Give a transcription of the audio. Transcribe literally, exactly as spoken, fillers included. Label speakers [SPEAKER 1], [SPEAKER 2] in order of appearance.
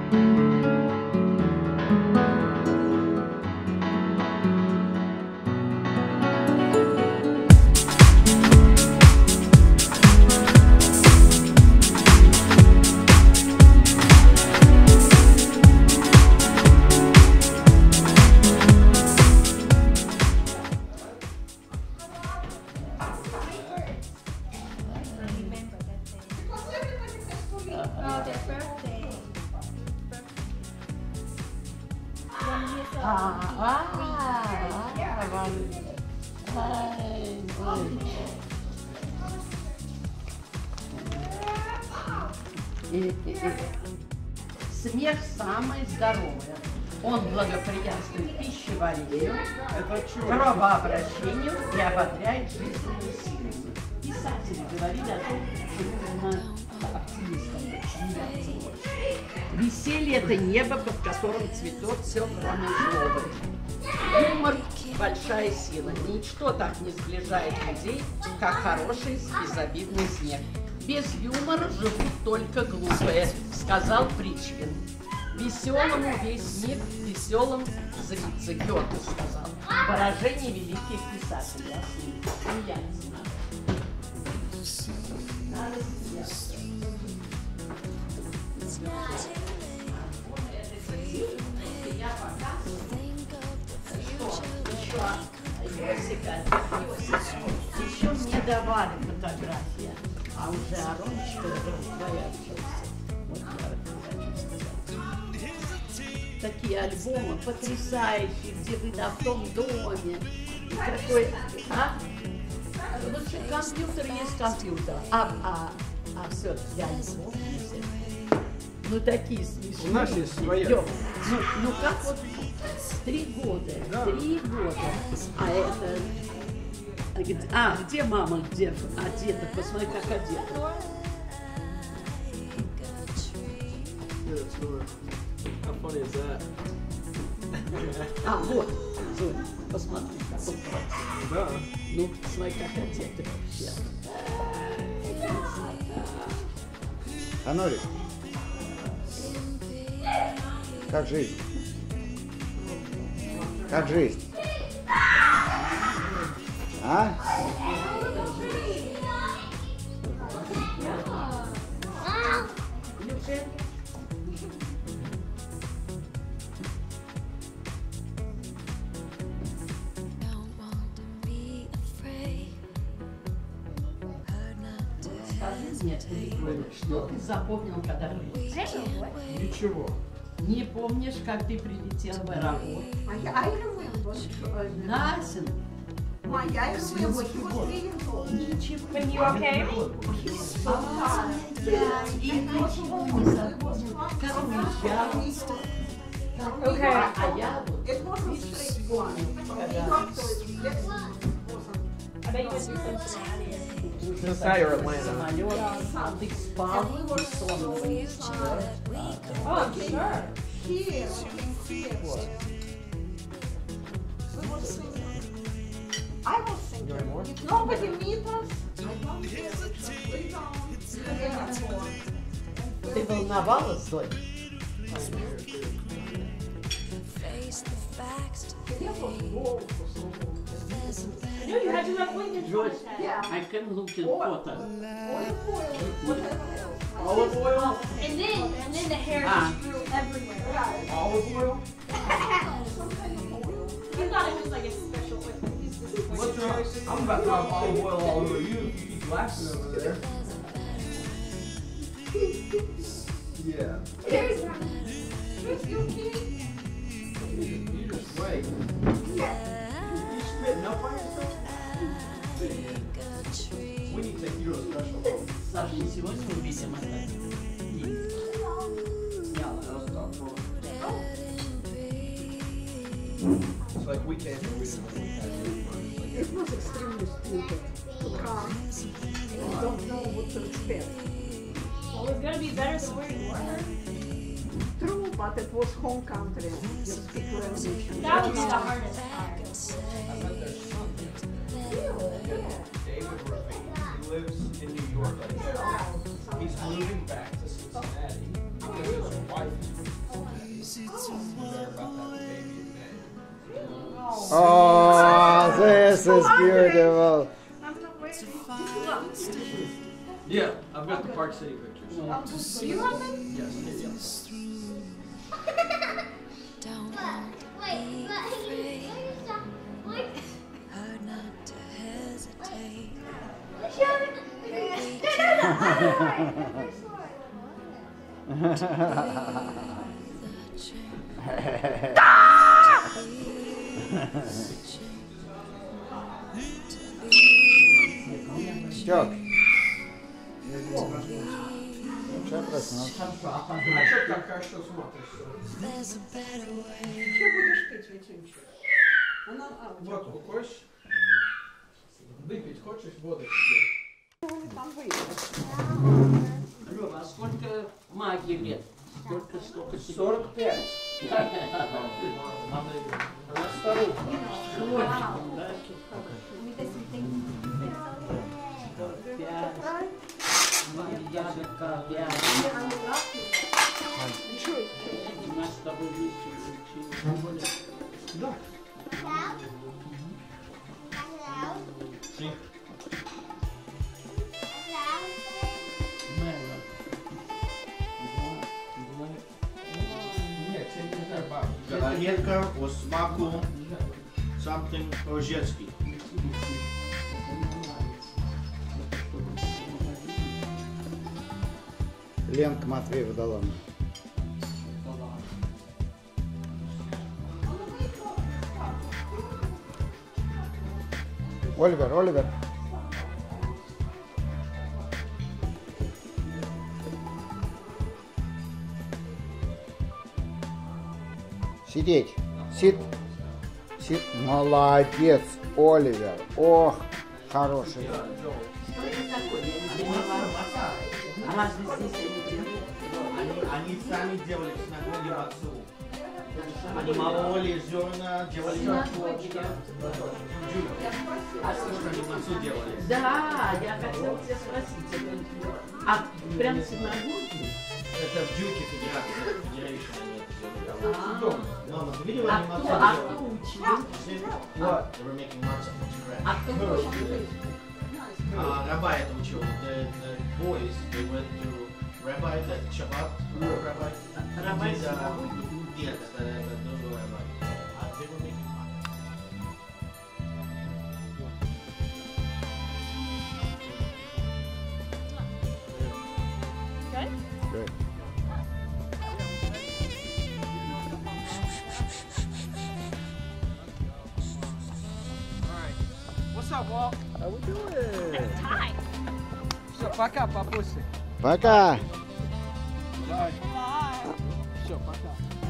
[SPEAKER 1] Oh, their birthday.
[SPEAKER 2] Ah, ah, ай, ой. И, и, и. Смех самый здоровый. Он благоприятствует пищеварению, кровообращению и ободряет жизненные силы. Писатели говорили о том, что нужно оптимистом быть. Веселье – это небо, под которым цветет все, кроме злобы. Юмор – большая сила. Ничто так не сближает людей, как хороший безобидный смех. Без юмора живут только глупые, сказал Причкин. Веселому весь мир, веселым зрится, Гёте сказал. Выражение великих писателей. Смеяться надо. Надо смеяться. Я показываю, что еще Йосика, еще мне давали фотографии, а уже Арончик разворачивался. Вот я это хочу сказать. Такие альбомы потрясающие, где вы на том доме. И какой, а? Лучше компьютер есть компьютер. А, а, а все-таки альбом есть. Ну такие смешные.
[SPEAKER 3] У нас есть своя.
[SPEAKER 2] Ну, ну как вот три года,
[SPEAKER 3] да.
[SPEAKER 2] три года. А это... А, где мама, где одета? Посмотри, как одета.
[SPEAKER 3] How funny is that?
[SPEAKER 2] А, вот, Зоня, посмотри, как он красивый.
[SPEAKER 3] Да.
[SPEAKER 2] Ну, посмотри, как одета вообще.
[SPEAKER 4] Анорик, как жизнь? Как жизнь? А?
[SPEAKER 2] Скажи мне, что ты запомнил, когда прилетел?
[SPEAKER 3] Ничего.
[SPEAKER 2] Не помнишь, как ты прилетел в аэропорт?
[SPEAKER 5] I remember.
[SPEAKER 2] Насин.
[SPEAKER 5] My, I remember. He was three years old.
[SPEAKER 2] Ничего.
[SPEAKER 1] When you okay?
[SPEAKER 5] He was so tired.
[SPEAKER 2] И ничего не запомнил. Как уезжал.
[SPEAKER 1] Okay.
[SPEAKER 2] А я вот
[SPEAKER 5] It wasn't straightforward.
[SPEAKER 1] I bet you went through Cincinnati.
[SPEAKER 3] That's how you're Atlanta.
[SPEAKER 2] самолет, а ты спал, бессонного не спал.
[SPEAKER 1] Oh, sure.
[SPEAKER 5] Here, here. We were singing. I was singing. If nobody meet us, I don't care. We don't.
[SPEAKER 2] Ты волновалась, Зоя?
[SPEAKER 1] I knew you had to have wings.
[SPEAKER 2] Joyce,
[SPEAKER 5] Yeah.
[SPEAKER 2] I can look in photo.
[SPEAKER 3] Olive oil?
[SPEAKER 1] And then, and then the hair
[SPEAKER 2] Ah.
[SPEAKER 1] just grew everywhere.
[SPEAKER 3] Olive oil?
[SPEAKER 1] You thought it was like a special whip.
[SPEAKER 3] What's wrong? I'm about to have olive oil all over you if you keep laughing over there. Yeah.
[SPEAKER 5] Here's your key.
[SPEAKER 3] You, you just wait. You spitting up on yourself? We need to take you to a special home.
[SPEAKER 2] Саша, сегодня увидим это. Сняла.
[SPEAKER 3] It's like we can't do it.
[SPEAKER 5] It was extremely stupid to come. I don't know what to expect.
[SPEAKER 1] Well, it's gonna be better than where you were.
[SPEAKER 5] True, but it was home country. You speak language.
[SPEAKER 1] That would be the hardest part.
[SPEAKER 3] I bet there's something. David Ravine, he lives in New York. Like, he's moving back to Cincinnati because his wife
[SPEAKER 4] Oh, this is beautiful.
[SPEAKER 5] I'm not waiting.
[SPEAKER 3] Yeah, I've got the Park City pictures.
[SPEAKER 5] Do you have it?
[SPEAKER 3] Yes, yes.
[SPEAKER 6] Don't wait, wait, hard not to hesitate.
[SPEAKER 4] Стёк. Сейчас проснусь.
[SPEAKER 3] А что такая, что смотришь?
[SPEAKER 6] There's a better way.
[SPEAKER 5] Что будешь пить, Витюнчик? Она, а, у тебя
[SPEAKER 3] Водку хочешь? Выпить хочешь водочки?
[SPEAKER 5] там выйдет.
[SPEAKER 2] Лёва, а сколько магии лет? Сколько, сколько тебе?
[SPEAKER 3] сорок пять. Она старуха.
[SPEAKER 2] Шорчиком, да? Пять. Ягодка, пять. У нас с тобой вместе учились.
[SPEAKER 3] Да.
[SPEAKER 2] Мело.
[SPEAKER 3] Нет, я не знаю, бабушка.
[SPEAKER 7] Галетка о смаку something рожецкий.
[SPEAKER 4] Ленка Матвеева дала мне. Оливер, Оливер. Сидеть. Сид. Сид. Молодец, Оливер. Ох, хороший.
[SPEAKER 2] Что это такое? Я не поняла. А разве здесь они делают?
[SPEAKER 7] Они, они сами делали в синагоге в отцу. Они мололи зерна, делали
[SPEAKER 2] Синагоге.
[SPEAKER 7] А что они в отцу делали?
[SPEAKER 2] Да, я хотела тебя спросить. это- А прям в синагоге?
[SPEAKER 7] Это в Дюке Федерация, Федерейшн они это делали.
[SPEAKER 2] А,
[SPEAKER 7] Мама, ты видела
[SPEAKER 2] а
[SPEAKER 7] анимацию?
[SPEAKER 2] кто, а кто учил?
[SPEAKER 7] What? They were making matzah from scratch.
[SPEAKER 2] А кто учил?
[SPEAKER 7] Uh, Rabbi это учил. The, the boys, they went to Rabbi, that Shabbat, Rabbi.
[SPEAKER 2] Rabbi
[SPEAKER 7] Did, uh,
[SPEAKER 2] синагоги?
[SPEAKER 7] Нет, это, это другой Rabbi. Uh, they were making matzah.
[SPEAKER 4] Good.
[SPEAKER 3] What's up, Walt?
[SPEAKER 4] How we doing?
[SPEAKER 3] Все, пока, папуси.
[SPEAKER 4] Пока.
[SPEAKER 3] Bye. Все, пока.